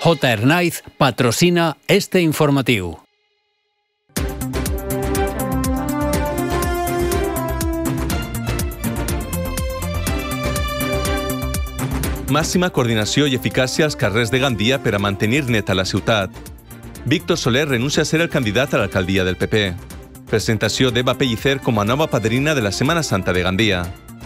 J. Hernáiz patrocina este informatiu. Màxima coordinació i eficàcia als carrers de Gandia per a mantenir neta la ciutat. Víctor Soler renuncia a ser el candidat a l'alcaldia del PP. Presentació d'Eva Pellicer com a nova padrina de la Setmana Santa de Gandia.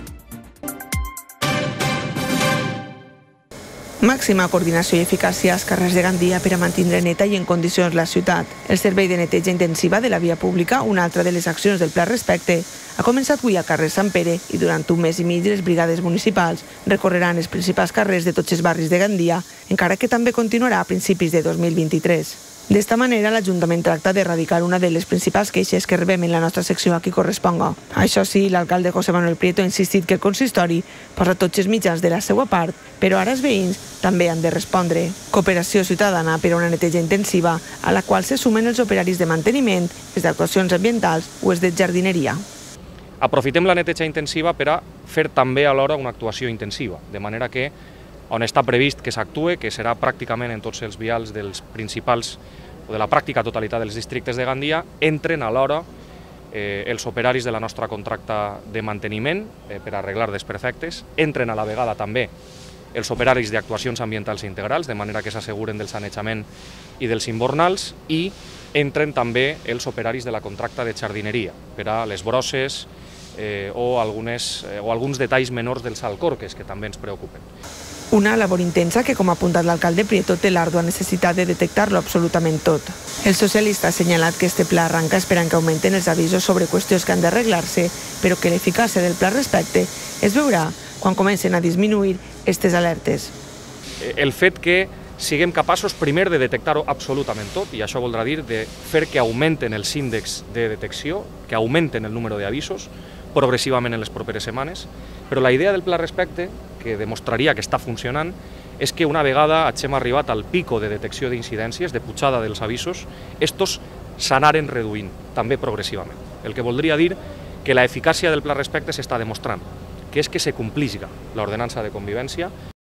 Màxima coordinació i eficàcia als carrers de Gandia per a mantenir neta i en condicions la ciutat. El servei de neteja intensiva de la via pública, una altra de les accions del Pla Respecte, ha començat avui al carrer Sant Pere i durant un mes i mig les brigades municipals recorreran els principals carrers de tots els barris de Gandia, encara que també continuarà a principis de 2023. D'esta manera, l'Ajuntament tracta d'erradicar una de les principals queixes que rebem en la nostra secció a qui corresponga. Això sí, l'alcalde José Manuel Prieto ha insistit que el consistori posa tots els mitjans de la seva part, però ara els veïns també han de respondre. Cooperació ciutadana per a una neteja intensiva a la qual se sumen els operaris de manteniment, els d'actuacions ambientals o els de jardineria. Aprofitem la neteja intensiva per a fer també alhora una actuació intensiva, de manera que on està previst que s'actue, que serà pràcticament en tots els vials dels principals o de la pràctica totalitat dels districtes de Gandia, entren alhora els operaris de la nostra contracta de manteniment per arreglar desperfectes, entren a la vegada també els operaris d'actuacions ambientals integrals, de manera que s'asseguren del sanejament i dels imbornals, i entren també els operaris de la contracta de jardineria per a les brosses o alguns detalls menors dels alcorques que també ens preocupen. Una labor intensa que, com ha apuntat l'alcalde Prieto, té l'àrdua necessitat de detectar-lo absolutament tot. El socialista ha assenyalat que este pla arranca esperant que augmenten els avisos sobre qüestions que han d'arreglar-se, però que l'eficàcia del Pla Respecte es veurà quan comencen a disminuir aquestes alertes. El fet que siguem capaços primer de detectar-ho absolutament tot, i això voldrà dir de fer que augmenten els índexs de detecció, que augmenten el número d'avisos progressivament en les properes setmanes, però la idea del Pla Respecte, que demostraria que està funcionant, és que una vegada hagin arribat al pico de detecció d'incidències, de pujada dels avisos, estos s'anaren reduint, també progressivament. El que voldria dir que la eficàcia del Pla Respecte s'està demostrant, que és que se complisca l'ordenança de convivència.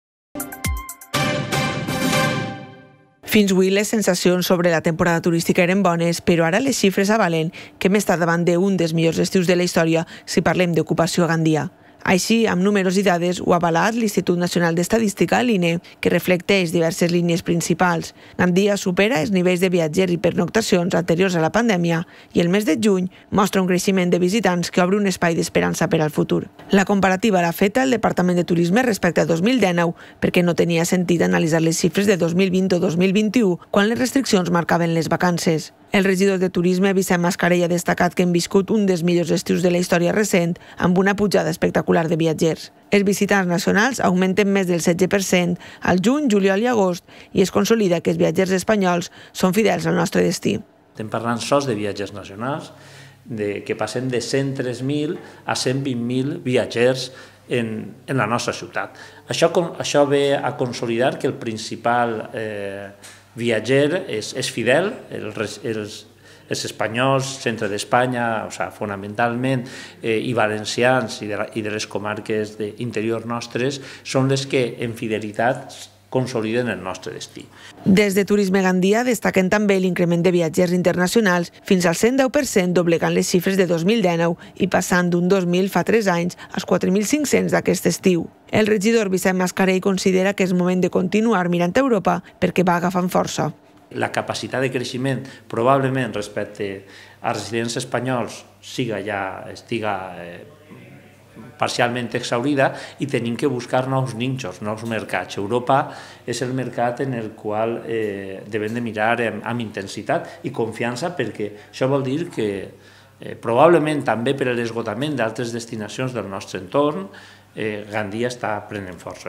Fins avui les sensacions sobre la temporada turística eren bones, però ara les xifres avalen que hem estat davant d'un dels millors estius de la història si parlem d'ocupació a Gandia. Així, amb números i dades, ho ha avalat l'Institut Nacional d'Estadística, l'INE, que reflecteix diverses línies principals. Gandia supera els nivells de viatgers i pernoctacions anteriors a la pandèmia i el mes de juny mostra un creixement de visitants que obre un espai d'esperança per al futur. La comparativa l'ha feta el Departament de Turisme respecte a 2019 perquè no tenia sentit analitzar les xifres de 2020 o 2021 quan les restriccions marcaven les vacances. El regidor de Turisme, Vicent Mascarell, ha destacat que hem viscut un dels millors estius de la història recent amb una pujada espectacular de viatgers. Els visitants nacionals augmenten més del 16% al juny, juliol i agost i es consolida que els viatgers espanyols són fidels al nostre destí. Estem parlant sols de viatgers nacionals, que passem de 103.000 a 120.000 viatgers en la nostra ciutat. Això ve a consolidar que el principal viatger és fidel, els espanyols, centre d'Espanya, fonamentalment, i valencians i de les comarques interiors nostres, són les que en fidelitat consoliden el nostre destí. Des de Turisme Gandia destaquen també l'increment de viatgers internacionals fins al 110%, doblegant les xifres de 2019 i passant d'un 2.000 fa 3 anys als 4.500 d'aquest estiu. El regidor Vicent Mascarell considera que és moment de continuar mirant a Europa perquè va agafant força. La capacitat de creixement probablement respecte als residents espanyols estiga parcialment exhaurida i tenim que buscar nous nichos, nous mercats. Europa és el mercat en el qual devem de mirar amb intensitat i confiança, perquè això vol dir que probablement també per l'esgotament d'altres destinacions del nostre entorn, Gandia està prenent força.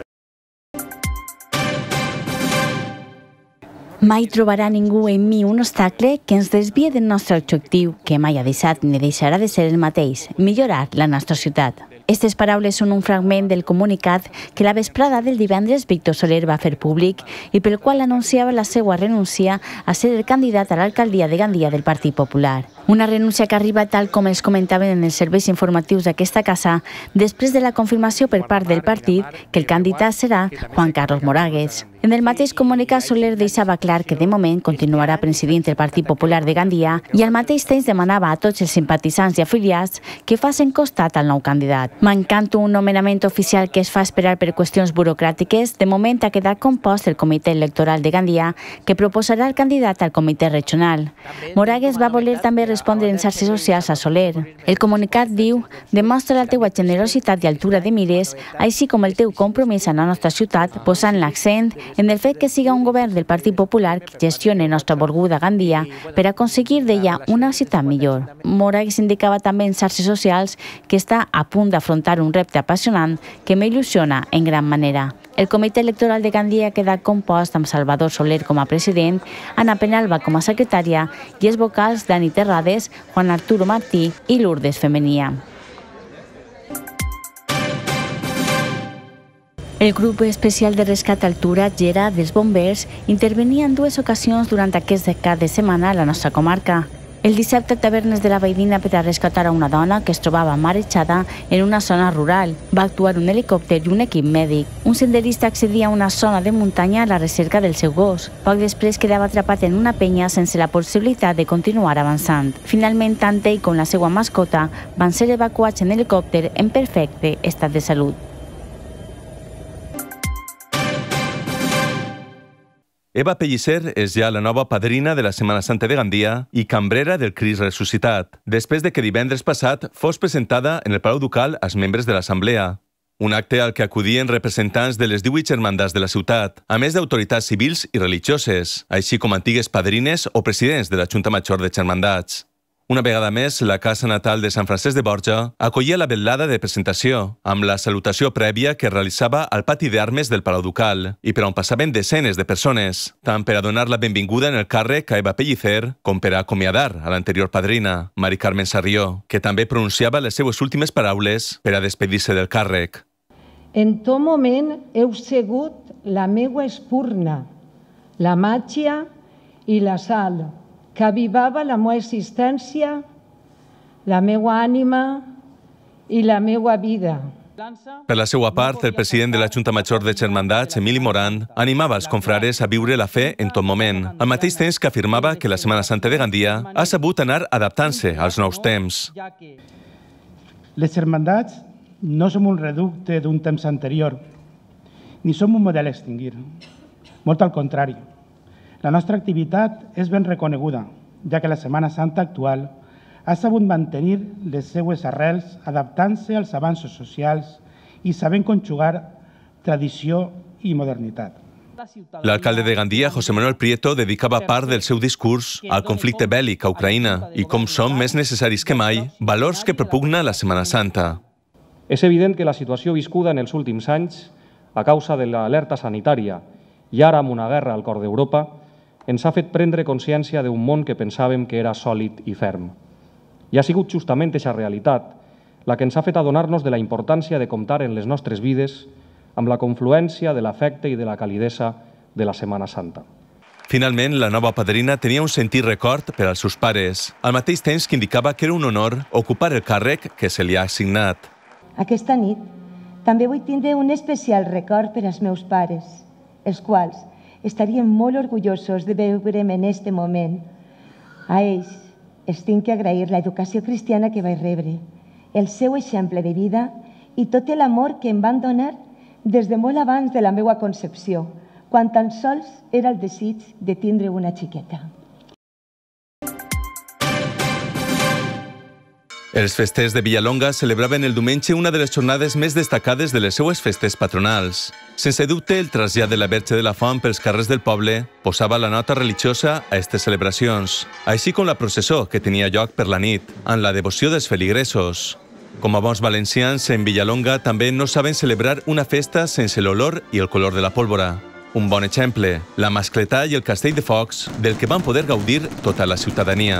Mai trobarà ningú en mi un obstacle que ens desvie del nostre objectiu, que mai ha deixat ni deixarà de ser el mateix, millorar la nostra ciutat. Aquestes paraules són un fragment del comunicat que la vesprada del divendres Víctor Soler va fer públic i pel qual anunciava la seva renúncia a ser el candidat a l'alcaldia de Gandia del Partit Popular. Una renúncia que arriba, tal com els comentaven en els serveis informatius d'aquesta casa, després de la confirmació per part del partit que el candidat serà Juan Carlos Moragues. En el mateix comunicat, Soler deixava clar que de moment continuarà presidint el Partit Popular de Gandia i al mateix temps demanava a tots els simpatitzants i afiliats que facin costat al nou candidat. Mancant un nomenament oficial que es fa esperar per qüestions burocràtiques, de moment ha quedat compost el Comitè Electoral de Gandia, que proposarà el candidat al comitè regional. Moragues va voler també respondre en xarxes socials a Soler. El comunicat diu: demostra la teua generositat i altura de mires, així com el teu compromís amb la nostra ciutat, posant l'accent en el fet que siga un govern del Partit Popular que gestione nostra volguda Gandia per aconseguir d'ella una ciutat millor. Moragues indicava també en xarxes socials que està a punt d'afrontar un repte apassionant que m'il·lusiona en gran manera. El Comitè Electoral de Gandia ha quedat compost amb Salvador Soler com a president, Ana Penalba com a secretària i els vocals Dani Terrades, Juan Arturo Martí i Lourdes Femenia. El grup especial de rescat Altura, Gera, dels bombers, intervenia en 2 ocasions durant aquest cap de setmana a la nostra comarca. El dissabte a Tavernes de la Valldigna per a rescatar a una dona que es trobava marejada en una zona rural. Va actuar un helicòpter i un equip mèdic. Un senderista accedia a una zona de muntanya a la recerca del seu gos. Poc després quedava atrapat en una penya sense la possibilitat de continuar avançant. Finalment, tant ell com la seva mascota van ser evacuats en helicòpter en perfecte estat de salut. Eva Pellicer és ja la nova padrina de la Setmana Santa de Gandia i cambrera del Crist Ressuscitat, després de que divendres passat fos presentada en el Palau Ducal als membres de l'Assemblea. Un acte al que acudien representants de les 18 germandats de la ciutat, a més d'autoritats civils i religioses, així com antigues padrines o presidents de la Junta Major de Germandats. Una vegada més, la casa natal de Sant Francesc de Borja acollia la vetllada de presentació, amb la salutació prèvia que realitzava al pati d'armes del Palau Ducal i per on passaven desenes de persones, tant per a donar la benvinguda en el càrrec a Eva Pellicer com per a acomiadar a l'anterior padrina, Mari Carmen Sarrió, que també pronunciava les seues últimes paraules per a despedir-se del càrrec. En tot moment heu sigut la meua espurna, la màgia i la sal, que avivava la meva existència, la meva ànima i la meva vida. Per la seva part, el president de la Junta Major de Germandats, Emili Morant, animava els confrares a viure la fe en tot moment, al mateix temps que afirmava que la Setmana Santa de Gandia ha sabut anar adaptant-se als nous temps. Les germandats no som un reducte d'un temps anterior, ni som un model a extingir. Molt al contrari. La nostra activitat és ben reconeguda, ja que la Setmana Santa actual ha sabut mantenir les seues arrels adaptant-se als avanços socials i sabent conjugar tradició i modernitat. L'alcalde de Gandia, José Manuel Prieto, dedicava part del seu discurs al conflicte bèl·lic a Ucraïna i com són més necessaris que mai valors que propugna la Setmana Santa. És evident que la situació viscuda en els últims anys, a causa de l'alerta sanitària i ara amb una guerra al cor d'Europa, ens ha fet prendre consciència d'un món que pensàvem que era sòlid i ferm. I ha sigut justament aquesta realitat la que ens ha fet adonar-nos de la importància de comptar en les nostres vides amb la confluència de l'afecte i de la calidesa de la Setmana Santa. Finalment, la nova padrina tenia un sentit record per als seus pares, al mateix temps que indicava que era un honor ocupar el càrrec que se li ha assignat. Aquesta nit també vull tindre un especial record per als meus pares, els quals estarien molt orgullosos de veure'm en aquest moment. A ells els tinc que agrair l'educació cristiana que vaig rebre, el seu exemple de vida i tot l'amor que em van donar des de molt abans de la meva concepció, quan tan sols era el desig de tindre una xiqueta. Els festers de Villalonga celebraven el diumenge una de les jornades més destacades de les seues festes patronals. Sense dubte, el trasllat de la Verge de la Font pels carrers del poble posava la nota religiosa a aquestes celebracions, així com la processó que tenia lloc per la nit, amb la devoció dels feligresos. Com a bons valencians, en Villalonga també no saben celebrar una festa sense l'olor i el color de la pólvora. Un bon exemple, la mascletà i el castell de focs, del que van poder gaudir tota la ciutadania.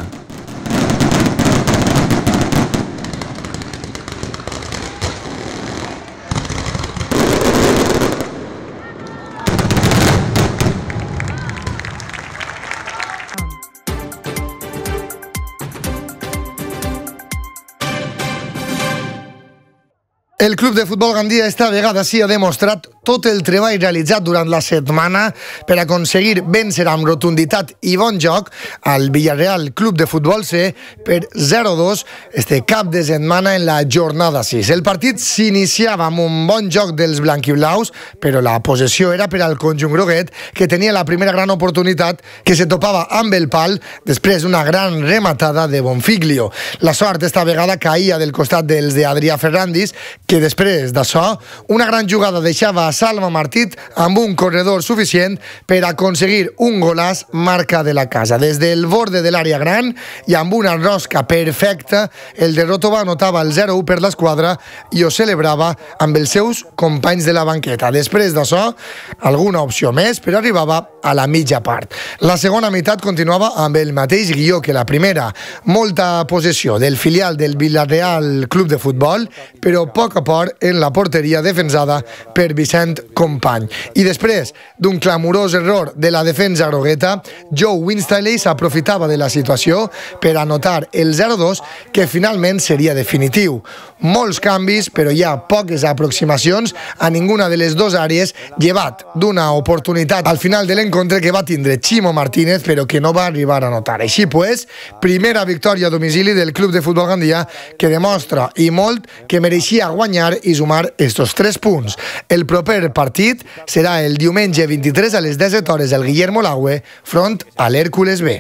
El Club de Futbol Gandia esta vegada sí ha demostrat tot el treball realitzat durant la setmana per aconseguir vèncer amb rotunditat i bon joc al Villarreal Club de Futbol C per 0-2 este cap de setmana en la jornada 6. El partit s'iniciava amb un bon joc dels blanquiblaus, però la possessió era per al conjunt groguet, que tenia la primera gran oportunitat, que se topava amb el pal després d'una gran rematada de Bonfiglio. La sort esta vegada caïa del costat dels d'Adrià Ferrandis, que després d'això, una gran jugada deixava a Salva Martí amb un corredor suficient per aconseguir un golaç marca de la casa. Des del borde de l'àrea gran i amb una rosca perfecta, el de Rotova anotava el 0-1 per l'esquadra i ho celebrava amb els seus companys de la banqueta. Després d'això, alguna opció més, però arribava a la mitja part. La segona meitat continuava amb el mateix guió que la primera. Molta possessió del filial del Villarreal Club de Futbol, però poc a poc en la porteria defensada per Vicent Company. I després d'un clamorós error de la defensa grogueta, Joe Winstanley s'aprofitava de la situació per anotar el 0-2, que finalment seria definitiu. Molts canvis, però hi ha poques aproximacions a ninguna de les dues àrees, llevat d'una oportunitat al final de l'encontre que va tindre Chimo Martínez, però que no va arribar a anotar. Així pues, primera victòria a domicili del Club de Futbol Gandia, que demostra, i molt, que mereixia guanyar i sumar estos 3 punts. El proper partit serà el diumenge 23 a les 17 hores del Guillermo Laue front a l'Hèrcules B.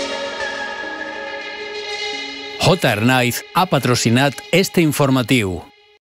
J. Arnaiz ha patrocinat este informatiu.